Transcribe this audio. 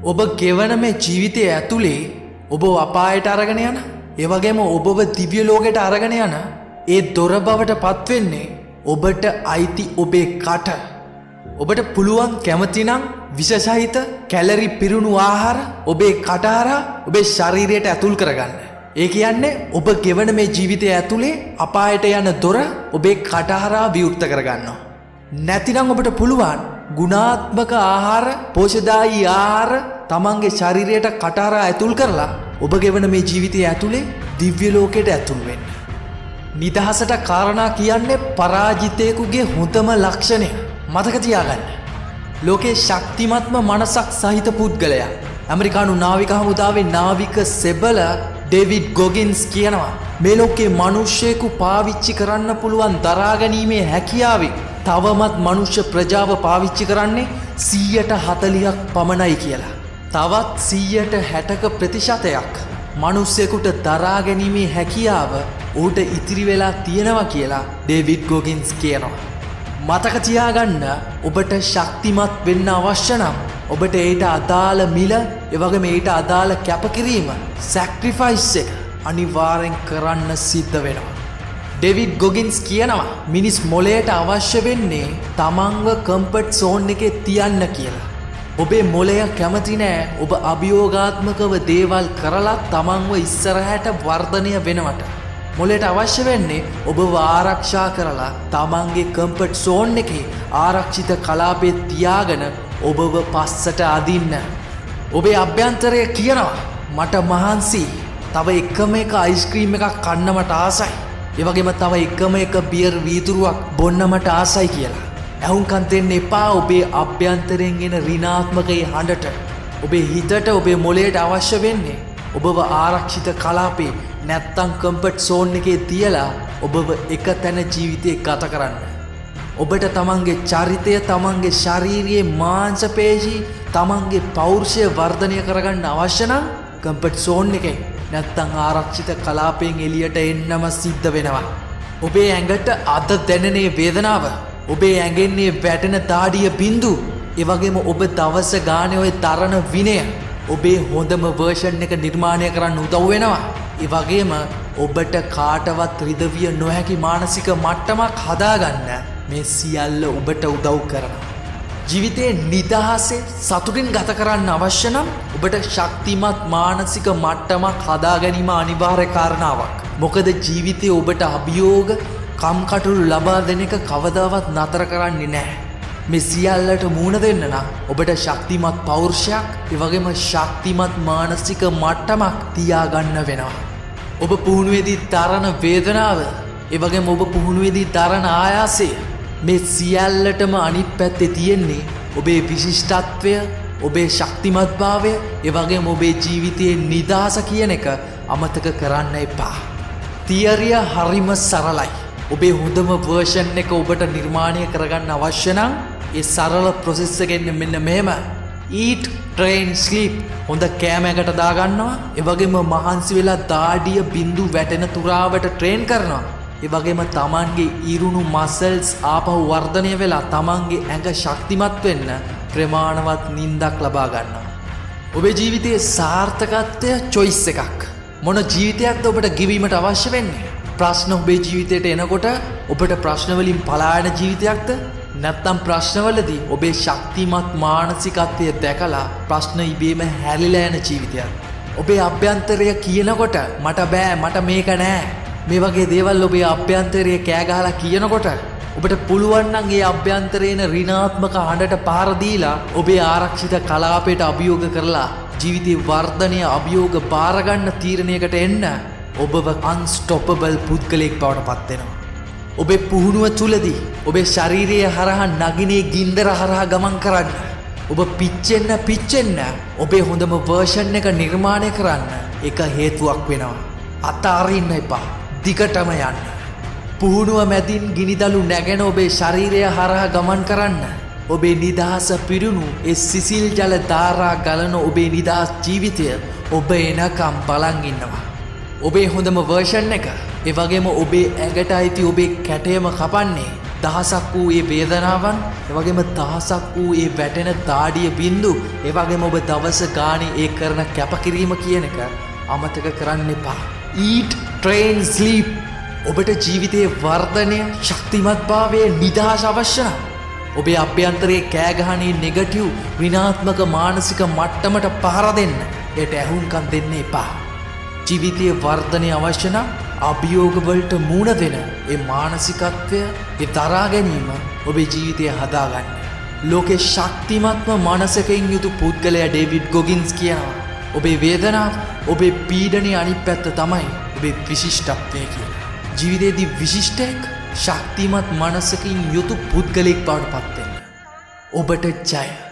ඔබ ගෙවන මේ ජීවිතය ඇතුලේ ඔබ අපායට අරගෙන යන, ඒ වගේම ඔබව දිව්‍ය ලෝකයට අරගෙන යන ඒ දොර බවට පත් වෙන්නේ ඔබට අයිති ඔබේ කට. ඔබට පුළුවන් කැමතිනම් විෂසහිත කැලරි පිරුණු ආහාර ඔබේ කට හරහා ඔබේ ශරීරයට ඇතුල් කරගන්න. ඒ කියන්නේ ඔබ ගෙවන මේ ජීවිතය ඇතුලේ අපායට යන දොර ඔබේ කට හරහා විවෘත කරගන්නවා. නැතිනම් ඔබට පුළුවන් ගුණාත්මක ආහාර, පෝෂදායී ආහාර තමන්ගේ ශරීරයට කට හරහා ඇතුල් කරලා ඔබ ගෙවන මේ ජීවිතය ඇතුලේ දිව්‍ය ලෝකයට ඇතුල් වෙන්න. නිදහසට කාරණා කියන්නේ පරාජිතයෙකුගේ හොඳම ලක්ෂණය. මතක තියාගන්න. ලෝකේ ශක්තිමත්ම මනසක් සහිත පුද්ගලයා ඇමරිකානු නාවික හමුදාවේ නාවික සෙබල ඩේවිඩ් ගොගින්ස් කියනවා මේ ලෝකේ මිනිස්සෙකු පාවිච්චි කරන්න පුළුවන් දරාගැනීමේ හැකියාවෙ තවමත් මනුෂ්‍ය ප්‍රජාව පාවිච්චි කරන්නේ 140ක් පමණයි කියලා. තවත් 160ක ප්‍රතිශතයක් මිනිස්සෙකුට දරාගැනීමේ හැකියාව ඌට ඉතිරි වෙලා තියෙනවා කියලා ඩේවිඩ් ගොගින්ස් කියනවා. මතක තියාගන්න ඔබට ශක්තිමත් වෙන්න අවශ්‍ය නම් ඔබට ඒට අදාළ මිල, ඒ වගේම ඒට අදාළ කැපකිරීම, සැක්‍රිෆයිස් එක අනිවාර්යෙන් කරන්න සිද්ධ වෙනවා. ඩේවිඩ් ගොගින්ස් කියනවා මිනිස් මොළයට අවශ්‍ය වෙන්නේ තමන්ව කම්ෆර්ට් සෝන් එකේ තියන්න කියලා. ඔබේ මොළය කැමති නෑ ඔබ අභියෝගාත්මකව දේවල් කරලා තමන්ව ඉස්සරහට වර්ධනය වෙනවට. මොළයට අවශ්‍ය වෙන්නේ ඔබව ආරක්ෂා කරලා තමන්ගේ කම්ෆර්ට් සෝන් එකේ ආරක්ෂිත කලාපේ තියාගෙන ඔබව පස්සට අදින්න. ඔබේ අභ්‍යන්තරය කියනවා මට මහන්සි, තව එකම එක අයිස්ක්‍රීම් එකක් කන්න මට ආසයි, ඒ වගේම තව එකම එක බියර් වීදුරුවක් බොන්න මට ආසයි කියලා. ඇහුම්කන් දෙන්න එපා ඔබේ අභ්‍යන්තරයෙන් එන ඍණාත්මක හඬට. ඔබේ හිතට, ඔබේ මොළයට අවශ්‍ය වෙන්නේ ඔබව ආරක්ෂිත කලාපේ නැත්තම් කම්ෆර්ට් සෝන් එකේ තියලා ඔබව එක තැන ජීවිතේ ගත කරන්න. ඔබට තමන්ගේ චරිතය, තමන්ගේ ශාරීරියේ මාංශ පේශී, තමන්ගේ පෞරුෂය වර්ධනය කරගන්න අවශ්‍ය නම් කම්ෆර්ට් සෝන් එකේ නැත්තම් ආරක්ෂිත කලාපයෙන් එළියට එන්නම සිද්ධ වෙනවා. ඔබේ ඇඟට අද දැනෙන වේදනාව, ඔබේ ඇඟෙන්නේ වැටෙන දාඩිය බිඳු, ඒ වගේම ඔබ දවස ගානේ ඔය තරණ විනය ඔබේ හොඳම වර්ෂන් එක නිර්මාණය කරන්න උදව් වෙනවා. ඒ වගේම ඔබට කාටවත් රිදවිය නොහැකි මානසික මට්ටමක් හදාගන්න මේ සියල්ල ඔබට උදව් කරනවා. ජීවිතේ නිදහසේ සතුටින් ගත කරන්න අවශ්‍ය නම් ඔබට ශක්තිමත් මානසික මට්ටමක් හදා ගැනීම අනිවාර්ය කාරණාවක්. මොකද ජීවිතේ ඔබට අභියෝග, කම්කටොළු ලබා දෙන එක කවදාවත් නතර කරන්නේ නැහැ. මේ සියල්ලට මුහුණ දෙන්න නම් ඔබට ශක්තිමත් පෞරුෂයක්, ඒ වගේම ශක්තිමත් මානසික මට්ටමක් තියාගන්න වෙනවා. ඔබ පුහුණුවේදී තරණ වේදනාව, ඒ වගේම ඔබ පුහුණුවේදී තරණ ආයාසය, මේ සියල්ලටම අනිත් පැත්තේ තියෙන්නේ ඔබේ විශිෂ්ටත්වය, ඔබේ ශක්තිමත්භාවය, ඒ වගේම ඔබේ ජීවිතයේ නිදහස කියන එක අමතක කරන්න එපා. තියරිය හරිම සරලයි. ඔබේ හොඳම වර්ෂන් එක ඔබට නිර්මාණය කරගන්න අවශ්‍ය නම් ඒ සරල ප්‍රොසෙස් එකෙන් මෙන්න මෙහෙම eat, train, sleep හොඳ කෑමකට දාගන්නවා, ඒ වගේම මහන්සි වෙලා දාඩිය බිඳු වැටෙන තුරාවට ට්‍රේන් කරනවා. ඒ වගේම තමන්ගේ ඉරුණු මසල්ස් ආපහු වර්ධනය වෙලා තමන්ගේ ඇඟ ශක්තිමත් වෙන්න ප්‍රමාණවත් නිින්දක් ලබා ගන්නවා. ඔබේ ජීවිතයේ සාර්ථකත්වය choice එකක්. මොන ජීවිතයක්ද ඔබට ගෙවීමට අවශ්‍ය වෙන්නේ? ප්‍රශ්න ඔබේ ජීවිතයට එනකොට ඔබට ප්‍රශ්න වලින් පලායන ජීවිතයක්ද? නැත්නම් ප්‍රශ්නවලදී ඔබේ ශක්තිමත් මානසිකත්වය දැකලා ප්‍රශ්න ඉබේම හැලිලා යන ජීවිතයක්? ඔබේ අභ්‍යන්තරය කියනකොට මට බෑ, මට මේක නෑ, මේ වගේ දේවල් ඔබේ අභ්‍යන්තරය කෑ ගහලා කියනකොට ඔබට පුළුවන් නම් ඒ අභ්‍යන්තරේන ඍණාත්මක හඬට පාර දීලා ඔබේ ආරක්ෂිත කලාපයට අභියෝග කරලා ජීවිතේ වර්ධනය අභියෝග බාර ගන්න තීරණයකට එන්න ඔබව අන්ස්ටොපබල් පුද්ගලයෙක් බවට පත් වෙනවා. ඔබේ පුහුණුව තුලදී ඔබේ ශාරීරිය හරහා නගිනේ ගින්දර හරහා ගමන් කරන්න, ඔබ පිච්චෙන්න ඔබේ හොඳම වර්ෂන් එක නිර්මාණය කරන්න එක හේතුවක් වෙනවා. අතාරින්න එපා, දිගටම යන්න. පුහුණුව මැදින් ගිනිදළු නැගෙන ඔබේ ශරීරය හරහා ගමන් කරන්න. ඔබේ නිදහස පිරුණු ඒ සිසිල් ජල ධාරා ගලන ඔබේ නිදහස් ජීවිතය ඔබ එනකම් බලන් ඉන්නවා. ඔබේ හොඳම වර්ෂන් එක, ඒ වගේම ඔබේ ඇඟට අයිති ඔබේ කැටයම කපන්නේ දහසක් වූ ඒ වේදනාවන්, එවැගේම දහසක් වූ ඒ වැටෙන දාඩිය බින්දු, එවැගේම ඔබ දවස ගානේ ඒ කරන කැපකිරීම කියන එක අමතක කරන්න එපා. Eat, train, sleep. ඔබට ජීවිතයේ වර්ධනය, ශක්තිමත්භාවය, නිදහස අවශ්‍ය නම් ඔබේ අභ්‍යන්තරයේ කෑගහනේ නෙගටිව් විනාත්මක මානසික මට්ටමට පහර දෙන්න. ඒට ඇහුම්කන් දෙන්න එපා. ජීවිතයේ වර්ධනය අවශ්‍ය නම් අභියෝගවලට මුහුණ දෙන ඒ මානසිකත්වය, ඒ දරා ගැනීම ඔබේ ජීවිතය හදාගන්න. ලෝකේ ශක්තිමත්ම මනසකින් යුතු පුද්ගලයා ඩේවිඩ් ගොගින්ස් කියනවා, ඔබේ වේදනාව, ඔබේ පීඩනයේ අනිත් පැත්ත තමයි ඔබේ විශිෂ්ටත්වය කියලා. ජීවිතයේදී විශිෂ්ටයෙක්, ශක්තිමත් මනසකින් යුතු පුද්ගලෙක් බවට පත් වෙන්න. ඔබට ජය.